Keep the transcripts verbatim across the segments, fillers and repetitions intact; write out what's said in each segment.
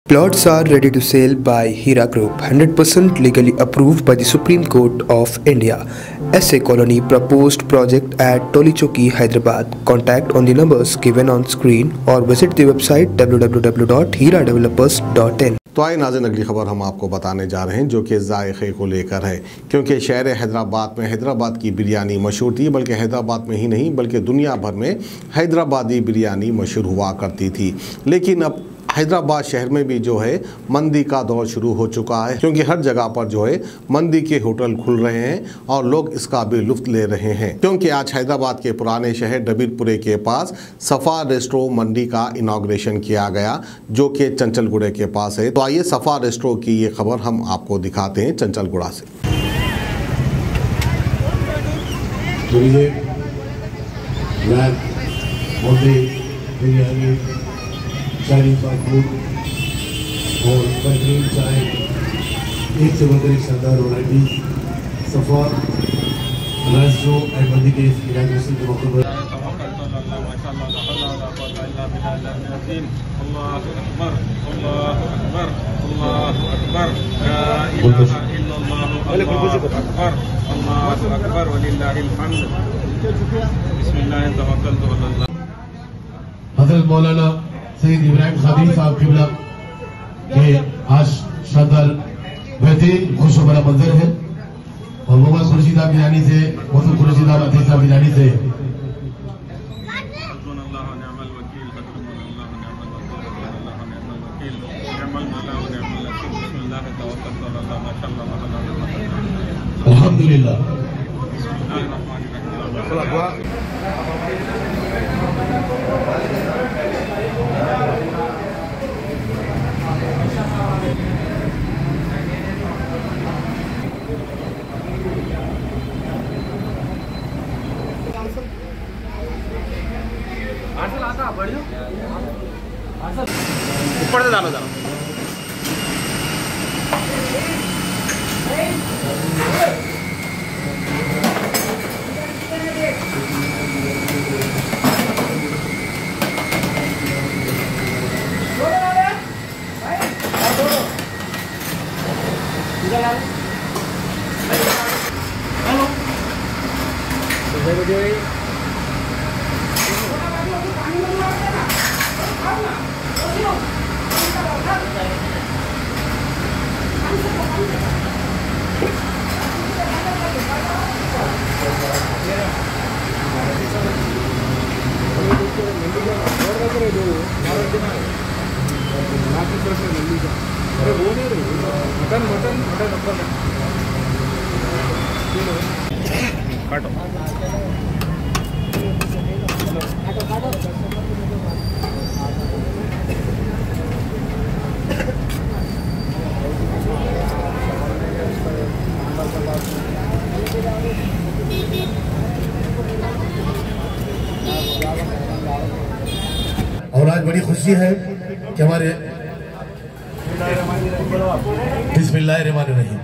Plots are ready to sell by Hira Group, one hundred percent legally approved by the Supreme Court of India. S A Colony proposed project at Tolichoki, Hyderabad. Contact on the numbers given on screen or visit the website w w w dot hira developers dot in. तो आइए नाज़रीन, अगली खबर हम आपको बताने जा रहे हैं जो कि जायके को लेकर है, क्योंकि शहर हैदराबाद में हैदराबाद की बिरयानी मशहूर थी। बल्कि हैदराबाद में ही नहीं बल्कि दुनिया भर में हैदराबादी बिरयानी मशहूर हुआ करती थी। लेकिन अब हैदराबाद शहर में भी जो है मंदी का दौर शुरू हो चुका है, क्योंकि हर जगह पर जो है मंदी के होटल खुल रहे हैं और लोग इसका भी लुत्फ ले रहे हैं। क्योंकि आज हैदराबाद के पुराने शहर डबीरपुरे के पास सफ़ा रेस्ट्रो मंडी का इनाग्रेशन किया गया, जो कि चंचलगुड़े के पास है। तो आइए सफ़ा रेस्ट्रो की ये खबर हम आपको दिखाते हैं चंचलगुड़ा से। चाइनीज फूड और बेहतरीन चाय, एक से बढ़कर एक शानदार वैरायटी सफ़ा रेस्ट्रो एंड मंडी के इनाग्रेशन के मौके पर हज़रत मौलाना सैयद इब्राहिम खदीर साहब किबला के आज शानदार बेहतरीन खुशो भरा मंजर है और मोहम्मद खुर्शीदा बिरयानी से मसूद खुर्शीदा अतीक साहब बिरयानी से अल्हम्दुलिल्लाह। ऊपर से डालो जरा। मटन मटन मटन काटो और आज बड़ी खुशी है कि हमारे बिस्मिल्लाहिर्रहमानिर्रहीम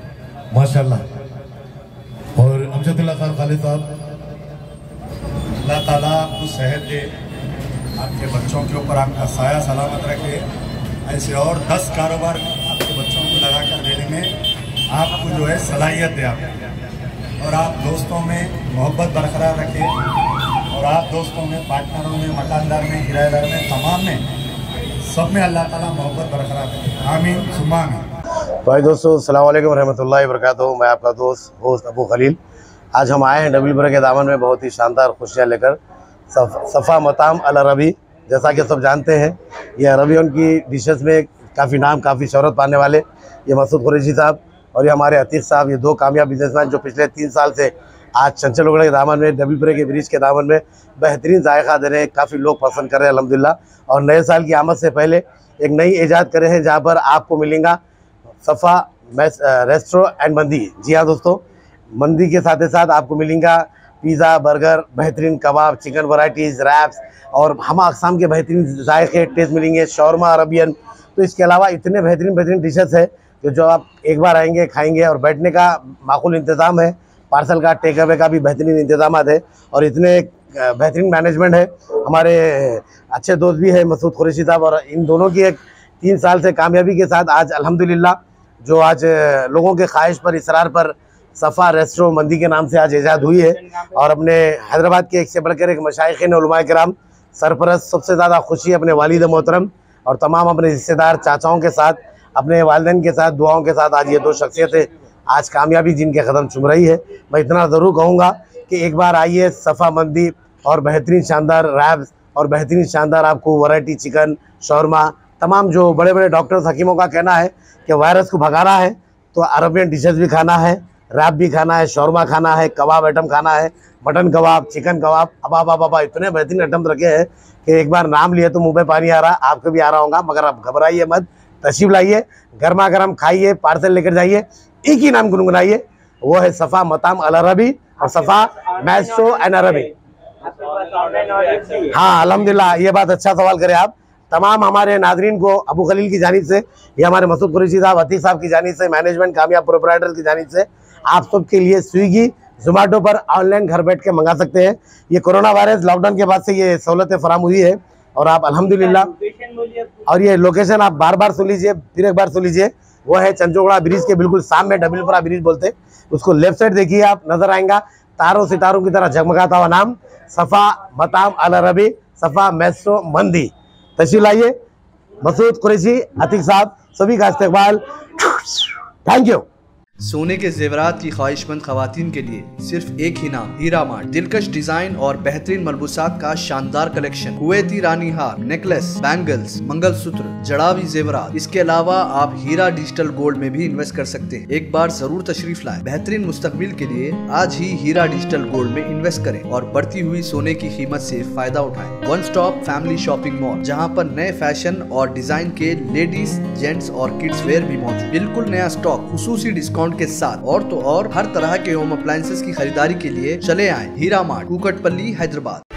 माशाअल्लाह और अमजदुल्लाह खान खालिद साहब, अल्लाह ताला उस शहर के आपके बच्चों के ऊपर आपका साया सलामत रखे। ऐसे और दस कारोबार आपके बच्चों को लगा कर देने में आपको जो है सलाहियत दे आप और आप दोस्तों में मोहब्बत बरकरार रखें और आप दोस्तों में, पार्टनरों में, मकानदार में, किराएदार में, तमाम में, सब में अल्लाह ताला मोहब्बत बरकरार रखे। आमीन सुम्मा आमीन। भाई दोस्तों, अस्सलाम वालेकुम रहमतुल्लाहि व बरकातहू। मैं आपका दोस्त होस्ट अबू खलील। आज हम आए हैं डबीरपुरे के दामन में बहुत ही शानदार खुशियाँ लेकर। सफ, सफ़ा मताम अल अरबी, जैसा कि सब जानते हैं, ये अरबियों की डिशेस में काफ़ी नाम, काफ़ी शहरत पाने वाले ये मसूद कुरैशी साहब और ये हमारे अतीक साहब, ये दो कामयाब बिजनेसमैन जो पिछले तीन साल से आज चंचलगुड़ा के दामन में, डबीरपुरे के ब्रिज के दामन में बेहतरीन जायका दे रहे हैं। काफ़ी लोग पसंद कर रहे हैं अल्हम्दुलिल्लाह। और नए साल की आमद से पहले एक नई ईजाद करे हैं जहाँ पर आपको मिलेगा सफ़ा रेस्ट्रो एंड मंदी। जी हाँ दोस्तों, मंदी के साथ साथ आपको मिलेगा पिज़्ज़ा, बर्गर, बेहतरीन कबाब, चिकन वैराइटीज़, रैप्स और हम अक़साम के बेहतरीन जायके टेस्ट मिलेंगे, शौरमा, अरबियन। तो इसके अलावा इतने बेहतरीन बेहतरीन डिशेस है जो जो आप एक बार आएंगे खाएंगे। और बैठने का माकूल इंतज़ाम है, पार्सल का, टेक अवे का भी बेहतरीन इंतज़ाम है और इतने बेहतरीन मैनेजमेंट है। हमारे अच्छे दोस्त भी है मसूद कुरैशी साहब, और इन दोनों की एक तीन साल से कामयाबी के साथ आज अल्हम्दुलिल्लाह जो आज लोगों के ख्वाहिश पर इसरार पर सफ़ा रेस्टोरेंट मंदी के नाम से आज ईजाद हुई है। और अपने हैदराबाद के एक से बढ़कर एक मशाइखीन उलमा किराम सरपरस्त, सबसे ज़्यादा खुशी अपने वालिद मोहतरम और तमाम अपने रिश्तेदार चाचाओं के साथ, अपने वालिदैन के साथ, दुआओं के साथ आज ये दो शख्सियतें आज कामयाबी जिनके कदम चूम रही है। मैं इतना ज़रूर कहूँगा कि एक बार आइए सफ़ा मंदी और बेहतरीन शानदार रैब्स और बेहतरीन शानदार आपको वैरायटी चिकन, शौरमा, तमाम जो बड़े बड़े डॉक्टर्स हकीमों का कहना है कि वायरस को भगाना है तो अरबियन डिशेस भी खाना है, रैप भी खाना है, शौरमा खाना है, कबाब आइटम खाना है, मटन कबाब, चिकन कबाब, अबा बाबा बाबा इतने बेहतरीन आइटम रखे हैं कि एक बार नाम लिए तो मुंह पे पानी आ रहा, आपको भी आ रहा होगा। मगर आप घबराइए मत, तशरीफ लाइए, गर्मा गर्म खाइए, पार्सल लेकर जाइए, एक ही नाम गुनगुनाइए, वो है सफ़ा मताम अल अरबी और सफ़ा मैस्ट्रो एंड अरबी। हाँ अल्हम्दुलिल्लाह, ये बात अच्छा सवाल करें आप। तमाम हमारे नाजरीन को अबू खलील की जानिब से, ये हमारे मसूद कुरैशी साहब, अतीक साहब की जानिब से, मैनेजमेंट कामयाब प्रोपराइटर की जानिब से आप सब के लिए स्विगी, जोमेटो पर ऑनलाइन घर बैठ के मंगा सकते हैं। ये कोरोना वायरस लॉकडाउन के बाद से ये सहूलतें फराम हुई है और आप अल्हम्दुलिल्लाह। और ये लोकेशन आप बार बार सुन लीजिए, फिर एक बार सुन लीजिए, वो है चंचोगड़ा ब्रिज के बिल्कुल सामने, डबलपुरा ब्रिज बोलते हैं उसको, लेफ्ट साइड देखिए आप, नजर आएगा तारों सितारों की तरह झगमगाता हुआ नाम सफ़ा मताम अल अरबी, सफ़ा मैस्ट्रो मंदी। तशरीफ लाइए, मसूद कुरैशी, अतीक साहब, सभी का इस्तकबाल। Thank you. सोने के जेवरात की ख्वाहिशमंद खवातीन के लिए सिर्फ एक ही नाम, हीरा मार्ट। दिलकश डिजाइन और बेहतरीन मलबूसात का शानदार कलेक्शन, कुवैती रानी हार, नेकलेस, बैंगल्स, मंगलसूत्र, जड़ावी जेवरात। इसके अलावा आप हीरा डिजिटल गोल्ड में भी इन्वेस्ट कर सकते हैं। एक बार जरूर तशरीफ लाएं। बेहतरीन मुस्तकबिल के लिए आज ही हीरा डिजिटल गोल्ड में इन्वेस्ट करें और बढ़ती हुई सोने की कीमत से फायदा उठाएं। One stop family shopping mall, जहाँ पर नए फैशन और डिजाइन के लेडीज, जेंट्स और किड्स वेयर भी मौजूद। बिल्कुल नया स्टॉक, खुसूसी डिस्काउंट के साथ। और तो और हर तरह के होम अप्लायंसेस की खरीदारी के लिए चले आए हीरा मार्ट, कुकटपल्ली, हैदराबाद।